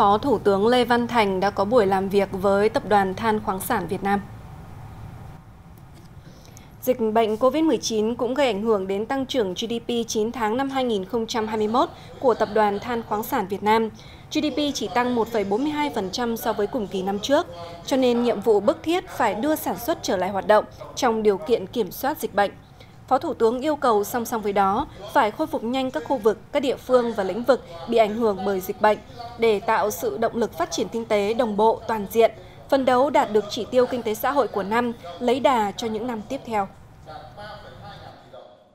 Phó Thủ tướng Lê Văn Thành đã có buổi làm việc với Tập đoàn Than khoáng sản Việt Nam. Dịch bệnh COVID-19 cũng gây ảnh hưởng đến tăng trưởng GDP 9 tháng năm 2021 của Tập đoàn Than khoáng sản Việt Nam. GDP chỉ tăng 1,42% so với cùng kỳ năm trước, cho nên nhiệm vụ bức thiết phải đưa sản xuất trở lại hoạt động trong điều kiện kiểm soát dịch bệnh. Phó Thủ tướng yêu cầu song song với đó phải khôi phục nhanh các khu vực, các địa phương và lĩnh vực bị ảnh hưởng bởi dịch bệnh để tạo sự động lực phát triển kinh tế đồng bộ toàn diện, phấn đấu đạt được chỉ tiêu kinh tế xã hội của năm, lấy đà cho những năm tiếp theo.